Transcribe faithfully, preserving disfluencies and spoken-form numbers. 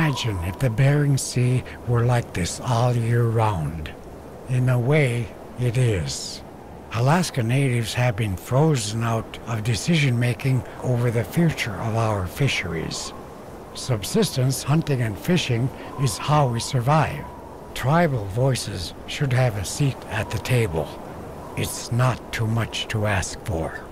Imagine if the Bering Sea were like this all year round. In a way, it is. Alaska natives have been frozen out of decision-making over the future of our fisheries. Subsistence, hunting and fishing, is how we survive. Tribal voices should have a seat at the table. It's not too much to ask for.